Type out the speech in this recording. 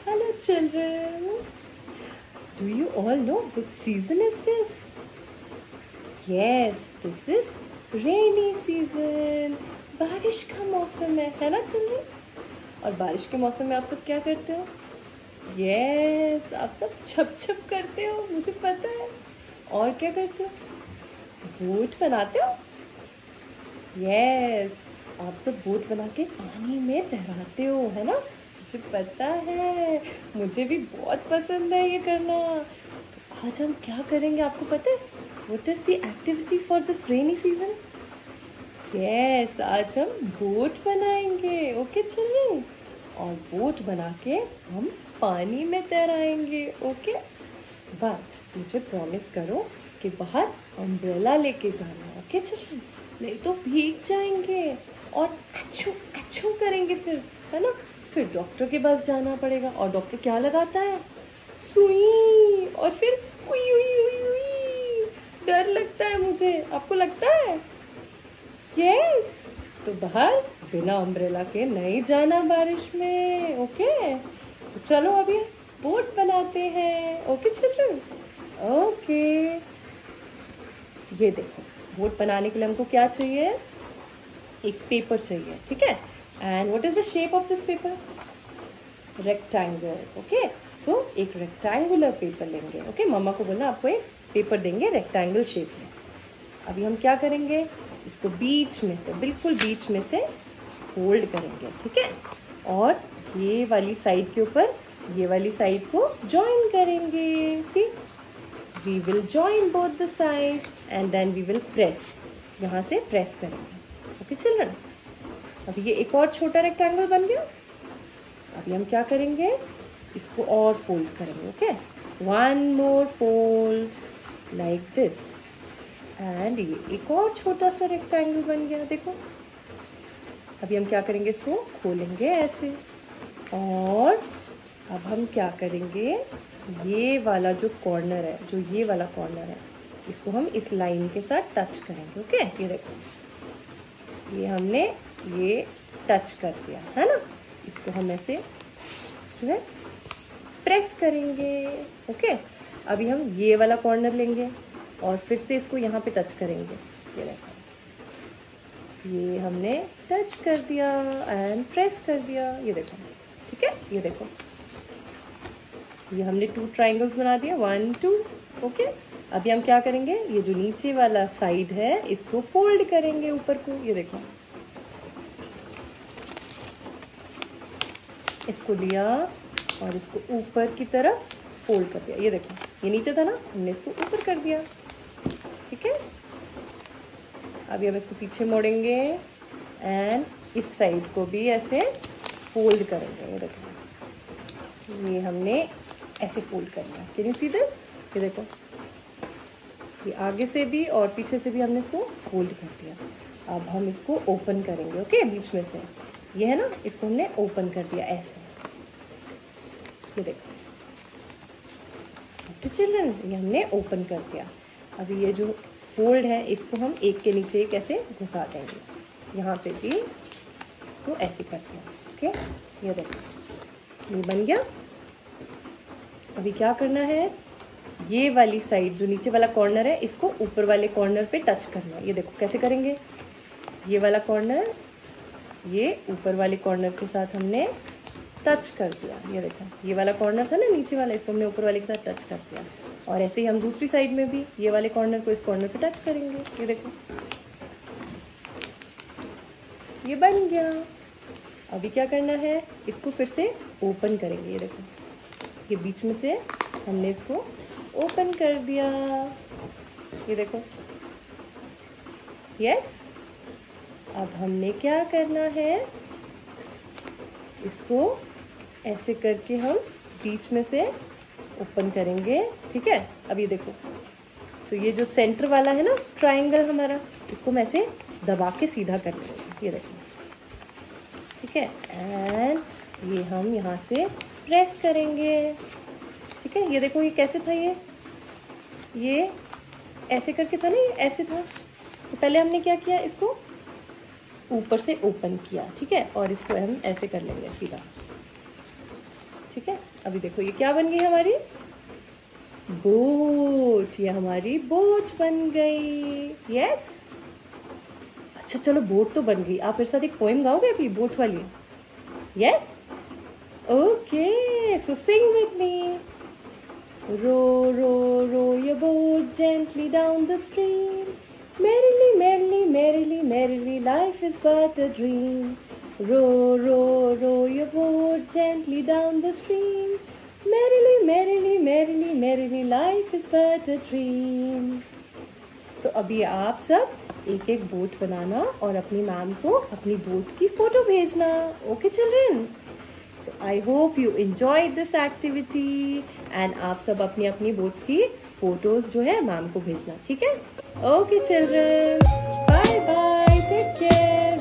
Hello children. Do you all know which season is this? Yes, this is rainy season. बारिश का मौसम है ना चिल्ड्रन? और बारिश के मौसम में आप सब क्या करते हो? यस, आप सब छप छप करते हो, मुझे पता है। और क्या करते हो? बोट बनाते हो? यस, आप सब बोट बना के पानी में तैराते हो, है ना? मुझे पता है, मुझे भी बहुत पसंद है ये करना। तो आज हम क्या करेंगे आपको पता है? What is the activity for this rainy season? Yes, आज हम बोट बनाएंगे। ओके चिल्ड्रन, और बोट बना के हम पानी में तैराएंगे। ओके, बट मुझे प्रॉमिस करो कि बाहर अम्ब्रेला लेके जाना। ओके चिल्ड्रन, नहीं तो भीग जाएंगे और अच्छू अच्छू करेंगे फिर, है ना? फिर डॉक्टर के पास जाना पड़ेगा, और डॉक्टर क्या लगाता है? सुई। और फिर उई उई उई उई, डर लगता है मुझे। आपको लगता है? यस, तो बाहर बिना अम्ब्रेला के नहीं जाना बारिश में। ओके, तो चलो अभी बोट बनाते हैं। Okay children, okay. ये देखो, बोट बनाने के लिए हमको क्या चाहिए? एक पेपर चाहिए, ठीक है? And what is the shape of this paper? Rectangle. Okay, so एक रेक्टेंगुलर पेपर लेंगे। ओके, मम्मा को बोलना आपको एक पेपर देंगे रेक्टेंगल शेप में। अभी हम क्या करेंगे? इसको बीच में से, बिल्कुल बीच में से फोल्ड करेंगे, ठीक है? और ये वाली साइड के ऊपर ये वाली साइड को जॉइन करेंगे। See, we will join both the side and then we will press. यहाँ से प्रेस करेंगे। ओके चिल्ड्रन, अभी ये एक और छोटा रेक्टेंगल बन गया। अभी हम क्या करेंगे? इसको और फोल्ड करेंगे। Okay, one more fold like this, and ये एक और छोटा सा रेक्टेंगल बन गया। देखो, अभी हम क्या करेंगे? इसको खोलेंगे ऐसे, और अब हम क्या करेंगे? ये वाला जो कॉर्नर है, जो ये वाला कॉर्नर है, इसको हम इस लाइन के साथ टच करेंगे। ओके, ये देखो, ये हमने ये टच कर दिया, है ना? इसको हम ऐसे जो है प्रेस करेंगे। ओके, अभी हम ये वाला कॉर्नर लेंगे और फिर से इसको यहाँ पे टच करेंगे। ये देखो, ये हमने टच कर दिया एंड प्रेस कर दिया। ये देखो, ठीक है? ये देखो, ये हमने 2 ट्राइंगल्स बना दिया, 1 2। ओके, अभी हम क्या करेंगे? ये जो नीचे वाला साइड है, इसको फोल्ड करेंगे ऊपर को। ये देखो, इसको लिया और इसको ऊपर की तरफ फोल्ड कर दिया। ये देखो, ये नीचे था ना, हमने इसको ऊपर कर दिया, ठीक है? अभी हम इसको पीछे मोड़ेंगे एंड इस साइड को भी ऐसे फोल्ड करेंगे। ये देखो, ये हमने ऐसे फोल्ड करना है। Can you see this? ये देखो, ये आगे से भी और पीछे से भी हमने इसको फोल्ड कर दिया। अब हम इसको ओपन करेंगे। ओके, बीच में से ये है ना, इसको हमने ओपन कर दिया ऐसे। ये देखो चिल्ड्रन, ये हमने ओपन कर दिया। अभी ये जो फोल्ड है, इसको हम एक के नीचे एक ऐसे घुसा देंगे। यहाँ पे भी इसको ऐसे कर दिया। ओके, ये देखो, ये बन गया। अभी क्या करना है? ये वाली साइड, जो नीचे वाला कॉर्नर है, इसको ऊपर वाले कॉर्नर पे टच करना है। ये देखो कैसे करेंगे? ये वाला कॉर्नर ये ऊपर वाले कॉर्नर के साथ हमने टच कर दिया। ये देखो, ये वाला कॉर्नर था ना नीचे वाला, इसको हमने ऊपर वाले के साथ टच कर दिया। और ऐसे ही हम दूसरी साइड में भी ये वाले कॉर्नर को इस कॉर्नर पे टच करेंगे। ये देखो, ये बन गया। अभी क्या करना है? इसको फिर से ओपन करेंगे। ये देखो, ये बीच में से हमने इसको ओपन कर दिया। ये देखो, यस। अब हमने क्या करना है? इसको ऐसे करके हम बीच में से ओपन करेंगे, ठीक है? अब ये देखो, तो ये जो सेंटर वाला है ना ट्रायंगल हमारा, इसको हम ऐसे दबा के सीधा कर लेंगे। ये देखो, ठीक है? एंड ये हम यहाँ से प्रेस करेंगे, ठीक है? ये देखो, ये कैसे था? ये ऐसे करके था ना, ये ऐसे था। तो पहले हमने क्या किया? इसको ऊपर से ओपन किया, ठीक है? और इसको हम ऐसे कर लेंगे सीधा, ठीक है। अभी देखो ये क्या बन गई हमारी बोट, ये हमारी बोट बन गई। यस, अच्छा चलो बोट तो बन गई। आप मेरे साथ एक पोएम गाओगे अभी बोट वाली? Yes, okay, so sing with me. Row, row, row your boat gently down the stream. Merrily, merrily, merrily, merrily, life is but a dream. Row, row, row your boat gently down the stream. Merrily, merrily, merrily, merrily, life is but a dream. तो अभी आप सब एक एक boat बनाना और अपनी ma'am को अपनी बोट की फोटो भेजना। Okay children, so I hope you enjoyed this activity and आप सब अपनी अपनी बोट्स की फोटोज जो है मैम को भेजना, ठीक है? Okay children, bye bye, take care.